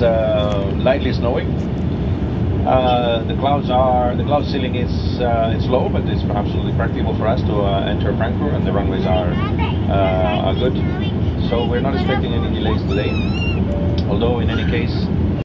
lightly snowing. The cloud ceiling is it's low, but it's absolutely practicable for us to enter Frankfurt, and the runways are good. So we're not expecting any delays today. Although in any case,